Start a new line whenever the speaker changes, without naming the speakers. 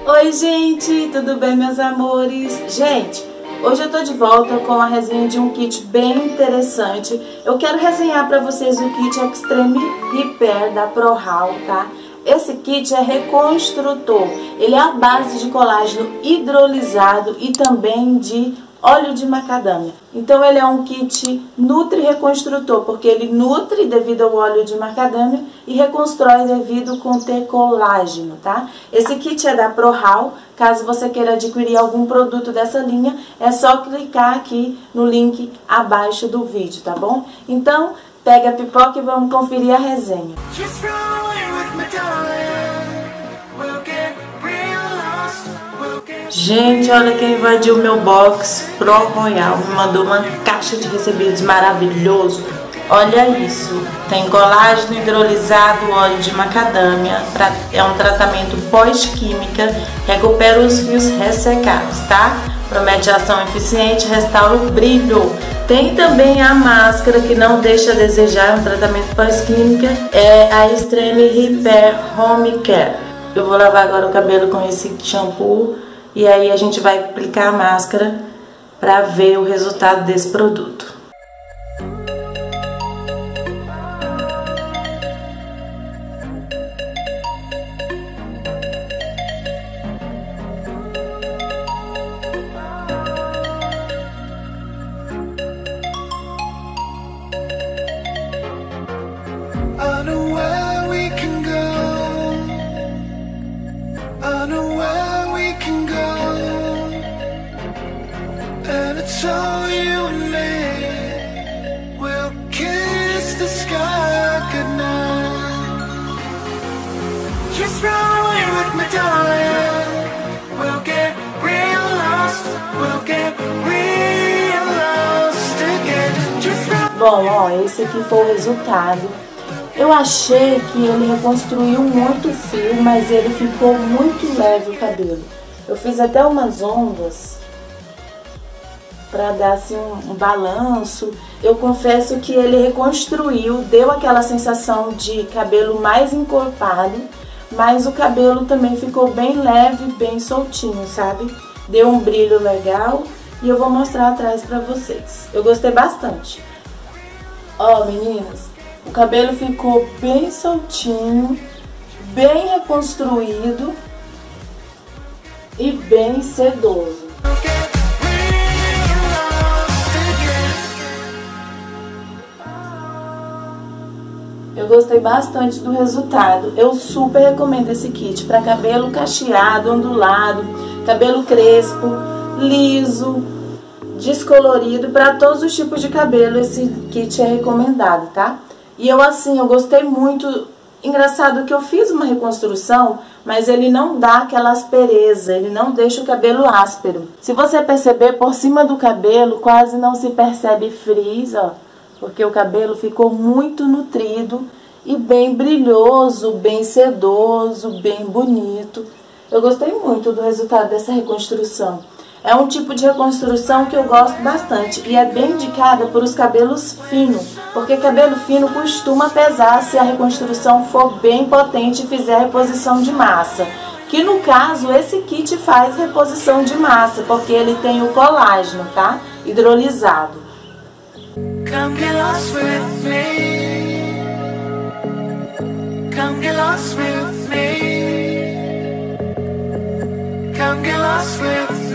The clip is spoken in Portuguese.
Oi gente, tudo bem meus amores? Gente, hoje eu tô de volta com a resenha de um kit bem interessante. Eu quero resenhar pra vocês o kit Extreme Repair da ProHaul, tá? Esse kit é reconstrutor, ele é a base de colágeno hidrolisado e também de óleo de macadâmia. Então ele é um kit nutri-reconstrutor, porque ele nutre devido ao óleo de macadâmia e reconstrói devido a conter colágeno, tá? Esse kit é da ProHaul. Caso você queira adquirir algum produto dessa linha, é só clicar aqui no link abaixo do vídeo, tá bom? Então, pega a pipoca e vamos conferir a resenha. Gente, olha quem invadiu meu box. ProRoyal me mandou uma caixa de recebidos maravilhoso. Olha isso, tem colágeno hidrolisado, óleo de macadâmia, é um tratamento pós-química, recupera os fios ressecados, tá? Promete ação eficiente, restaura o brilho. Tem também a máscara que não deixa a desejar, um tratamento pós-química, é a Extreme Repair Home Care. Eu vou lavar agora o cabelo com esse shampoo e aí a gente vai aplicar a máscara para ver o resultado desse produto.
So you and me will kiss the sky goodnight. Just run away with me, darling. We'll get real lost. We'll get real lost again. Just run.
Bom, ó, esse aqui foi o resultado. Eu achei que ele reconstruiu muito o fio, mas ele ficou muito leve o cabelo. Eu fiz até umas ondas para dar assim um balanço. Eu confesso que ele reconstruiu, deu aquela sensação de cabelo mais encorpado, mas o cabelo também ficou bem leve, bem soltinho, sabe? Deu um brilho legal e eu vou mostrar atrás para vocês. Eu gostei bastante. Ó, meninas, o cabelo ficou bem soltinho, bem reconstruído e bem sedoso. Eu gostei bastante do resultado. Eu super recomendo esse kit para cabelo cacheado, ondulado, cabelo crespo, liso, descolorido, para todos os tipos de cabelo esse kit é recomendado, tá? E eu gostei muito. Engraçado que eu fiz uma reconstrução, mas ele não dá aquela aspereza, ele não deixa o cabelo áspero. Se você perceber, por cima do cabelo quase não se percebe frizz, ó. Porque o cabelo ficou muito nutrido e bem brilhoso, bem sedoso, bem bonito. Eu gostei muito do resultado dessa reconstrução. É um tipo de reconstrução que eu gosto bastante e é bem indicada para os cabelos finos, porque cabelo fino costuma pesar se a reconstrução for bem potente e fizer reposição de massa. Que no caso, esse kit faz reposição de massa, porque ele tem o colágeno, tá? Hidrolisado.
Come get lost with me. Come get lost with me. Come get lost with me.